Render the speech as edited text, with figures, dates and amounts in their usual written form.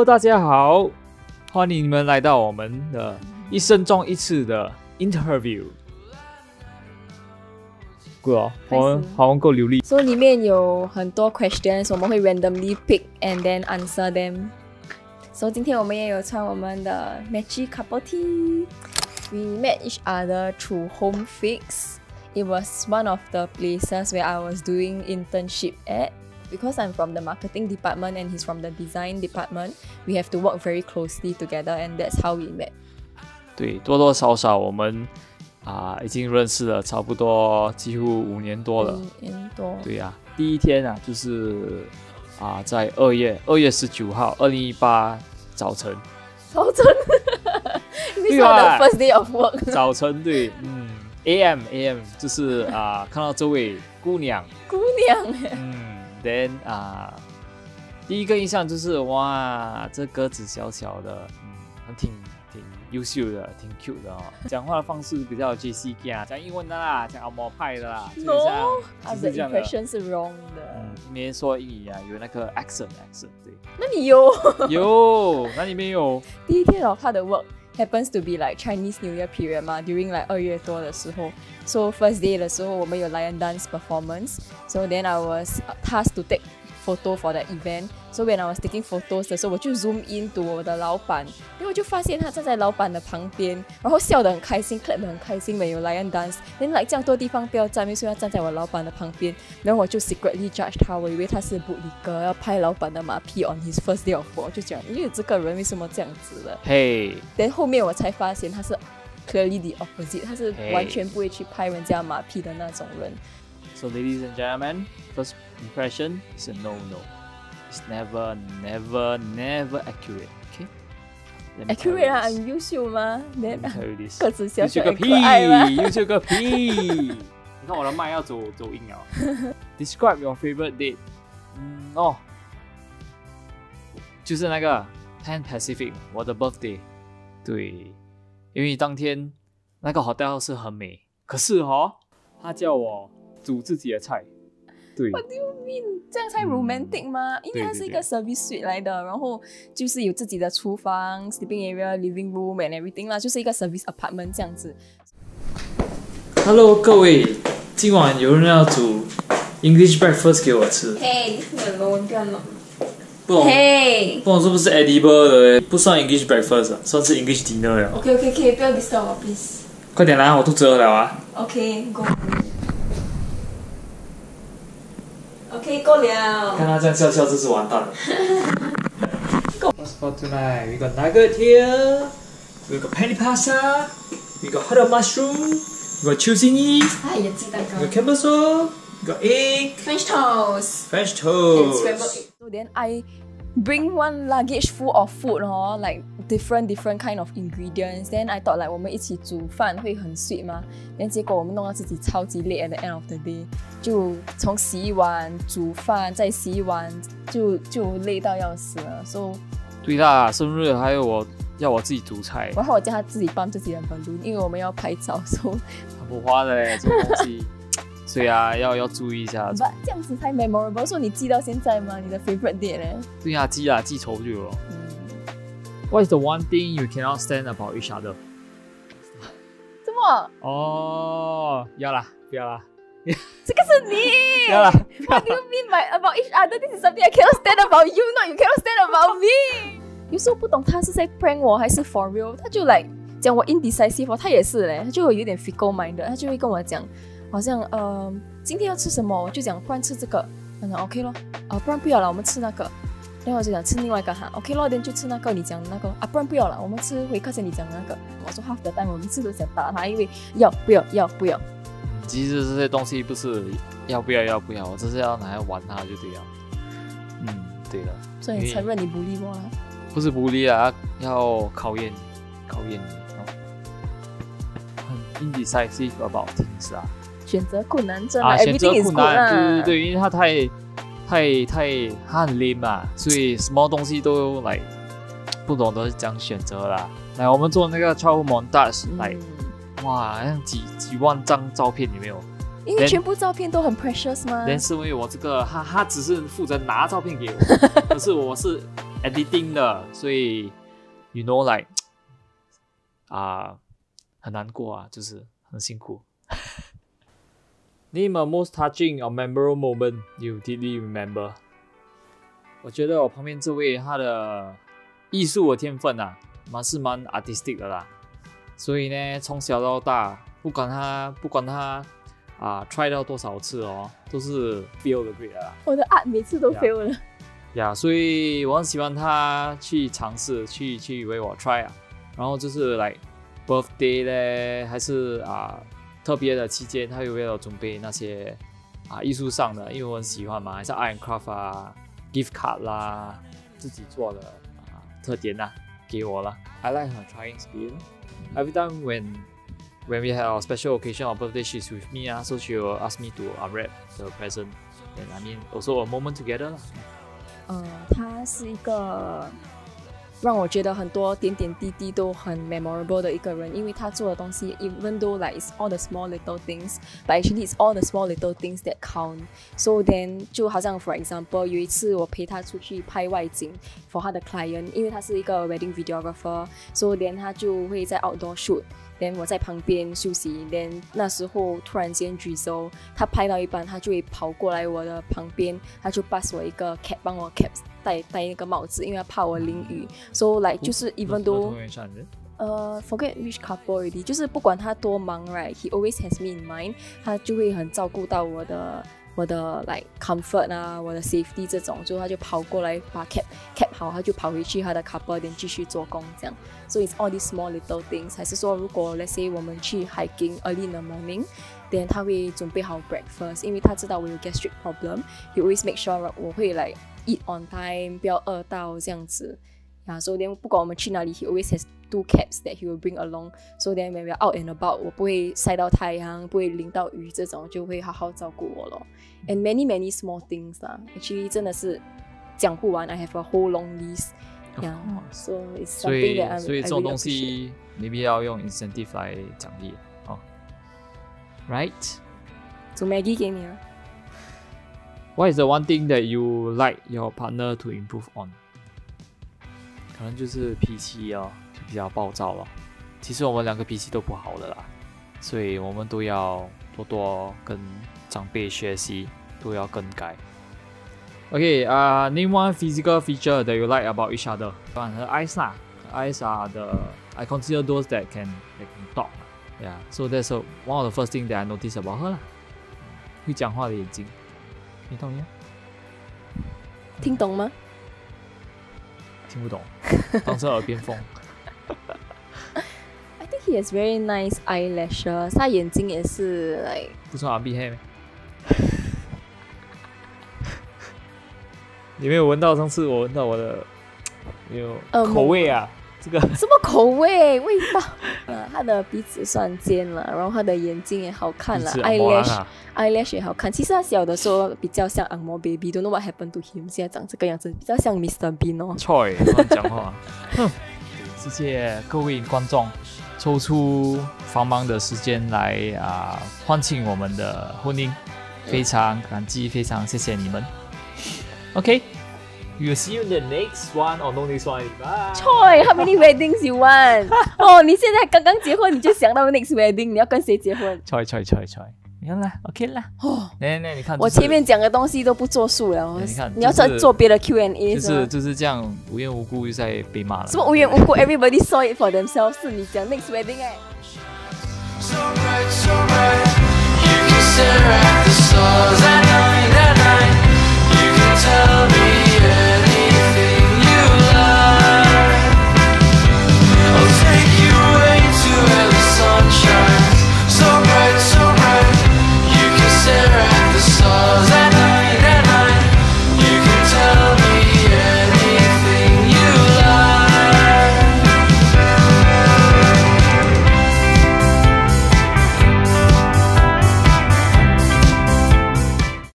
Hello， 大家好，欢迎你们来到我们的一生中一次的 interview。good 哦，华文够流利。 所以里面有很多 questions， 我们会 randomly pick and then answer them。所以今天我们也有穿我们的 Matchy couple tee。We met each other through Home Fix. It was one of the places where I was doing internship at. Because I'm from the marketing department and he's from the design department, we have to work very closely together, and that's how we met. 对，多多少少我们已经认识了差不多几乎5年多了。 5年多。 对呀，第一天啊，就是在2月19号，2018早晨。 早晨。This is the first day of work. 早晨对，AM 就是看到这位姑娘。Then 第一个印象就是哇，这个子小小的，挺优秀的，挺 cute 的哦。讲话的方式比较 JC 啊，讲英文的啦，讲澳门派的啦。 No，the impression 是 wrong 的。 没人说英语啊，有那个 accent 对。 那你有？ 有，那你没有？ 第一天他的 work happens to be like Chinese New Year period 嘛 ，during like 2月多的时候。So first day 的时候，我们有 lion dance performance. So then I was tasked to take photo for the event. So when I was taking photos 的时候，我就 zoom in to 我的老板，然后我就发现他站在老板的旁边，然后笑得很开心 ，clap 得很开心，没有 lion dance。then like 这样多地方不要站，所以要站在我老板的旁边。然后我就 secretly judge 他，我以为他是 bootlegger 要拍老板的马屁 on his first day of work， 就讲，因为这个人为什么这样子的？ 嘿。 then 后面我才发现他是 clearly the opposite， 他是完全不会去拍人家马屁的那种人。 So ladies and gentlemen, first impression is a no-no. It's never accurate. Okay? Accurate 啊，很优秀吗？个子小小很可爱吗？优秀个屁！你看我的麦要走音了。Describe your favorite date. 就是那个 Pan Pacific， 我的 birthday。对，因为当天那个 hotel 是很美，可是他叫我煮自己的菜。对 What do you mean？ 这样才 romantic 吗？因为它是一个 service suite 来的，然后就是有自己的厨房、sleeping area、living room and everything 啦，就是一个 service apartment 这样子。 Hello， 各位，今晚有人要煮 English breakfast 给我吃。 Hey， 你很 low， 不要弄。 不懂是不是 edible 的，不算 English breakfast， 算是 English dinner 了。 OK， 不要 disturb 我 ，please。 快点啦，我肚子饿了啊。 OK，go。OK， 够了。 看他这样笑，这是完蛋了。What's for tonight? We got nugget here. We got penny pasta. We got hot dog mushroom. We got chutney. 也鸡蛋糕。 We got campbell sauce. We got egg. French toast. And scrambled egg. So then I bring one luggage full of food, like different kind of ingredients. Then I thought like 我们一起煮饭会很 sweet 嘛。then 结果我们弄到自己超级累 at the end of the day， 就从洗碗、煮饭再洗碗，就累到要死了。So 对啦，生日还有要我自己煮菜， 然后我叫他自己搬自己的 balloon， 因为我们要拍照，所以很不花的嘞，这种东西。所以要注意一下。 这样子才 memorable。说你记到现在吗？你的 favorite day 呢？ 对呀，记仇就有了。What is the one thing you cannot stand about each other？ 怎么？ 要啦，不要啦。 这个是你。 要啦。 What do you mean by about each other? This is something I cannot stand about you, not you cannot stand about me. 有时候不懂他是在 prank 我还是 for real， 他就like 讲我 indecisive， 他也是嘞，他就有点 fickle minded， 他就会跟我讲。好像今天要吃什么，我就讲不然吃这个，他讲 OK 咯，不然不要了，我们吃那个。然后我就讲吃另外一个哈 ，OK 咯，就吃那个，你讲那个不然不要了，我们吃回客前你讲那个。我说 half the time 我每次都想打他，因为要不要。 其实这些东西不是要不要，我只是要拿来玩它就对了。对了。 所以你承认你不理我了？ 不是不理啊，要考验你。很 indecisive about things 啊。 选择困难症选择困难， 对，因为他他很 lame 嘛，所以什么东西都来不懂得讲选择啦。来，我们做那个 childhood montage，哇，好像几万张照片有没有？ 因为全部照片都很 precious 吗？ 但是因为我这个他只是负责拿照片给我，可是我是 editing 的，所以 you know like 很难过啊，就是很辛苦。Name a most touching or memorable moment you deeply remember。我觉得我旁边这位他的艺术的天分啊，是蛮 artistic 的啦。所以呢，从小到大，不管他try 到多少次哦，都是 fail 的 grade 啦。 我的 art 每次都 fail 了。 所以我很喜欢他去尝试，去为我 try 啊。然后就是like birthday 嘞，还是特别的期间，他会为我准备那些艺术上的，因为我很喜欢嘛，还是 art and craft 啊 ，gift card 啦，自己做的特点啊，给我了。I like her trying spirit. Every time when we have our special occasion or birthday, she's with me so she will ask me to unwrap the present. And I mean also a moment together 啦。 他是一个让我觉得很多点点滴滴都很 memorable 的一个人，因为他做的东西 even though like it's all the small little things, but actually it's all the small little things that count. So then 就好像 for example 有一次我陪他出去拍外景 for 他的 client， 因为他是一个 wedding videographer, so then 他就会在 outdoor shoot。Then 我在旁边休息 ，Then 那时候突然间 drizzle， 他拍到一半，他就会跑过来我的旁边，他就 pass 我一个 cap， 帮我 cap 戴那个帽子，因为他怕我淋雨。So like 就是 even though forget which couple already， 就是不管他多忙 ，right，he always has me in mind， 他就会很照顾到我的 like comfort 我的 safety 这种，所以他就跑过来把 cap 好，他就跑回去他的 couple 店继续做工这样。So it's all these small little things。还是说，如果 let's say 我们去 hiking early in the morning，then 他会准备好 breakfast， 因为他知道我有 gastric problem，he always make sure 我会 like eat on time， 不要饿到这样子。So then 不管我们去哪里 ，he always has 2 caps that he will bring along. So then when we're out and about， 我不会晒到太阳，不会淋到雨，这種就會好好照顧我咯。And many small things actually 真的是講不完。I have a whole long list. Yeah, so it's something that 所以這種東西 maybe 要用 incentive 來獎勵哦。Right？ 煮 Maggie 給你啊。 What is the one thing that you like your partner to improve on？可能就是脾气哦，就比较暴躁了。其实我们两个脾气都不好的啦，所以我们都要多多跟长辈学习，都要更改。Okay, name one physical feature that you like about each other. Her eyes lah. Her eyes are I consider those that can talk. Yeah, so that's one of the first thing that I noticed about her 啦。会讲话的眼睛，你同意吗？ 听懂吗？ 听不懂，当成耳边风。 I think he has very nice eyelashes， 他眼睛也是 like 不算 RB 黑咩？你没有闻到？上次我闻到我的口味啊，这个什么口味？味道？他的鼻子算尖了，然后他的眼睛也好看了 ，eyelash 也好看。其实他小的时候比较像 Angmo baby，don't know what happened to him， 现在长这个样子，比较像 Mr Bean 哦。 错，乱讲话。谢谢各位观众抽出繁忙的时间来欢庆我们的婚姻，非常感激，非常谢谢你们。Okay。We will see you in the next one or no next one. Bye. Choi, how many weddings you want? 你现在刚刚结婚，你就想到 next wedding， 你要跟谁结婚？ Choi， 你看啦 ，OK 啦。你看， 我前面讲的东西都不作数了。你要做别的 Q&A 就是这样，无缘无故就在被骂了。 什么无缘无故 ？Everybody saw it for themselves， 是你讲 next wedding So bright, you can stare at the stars. I know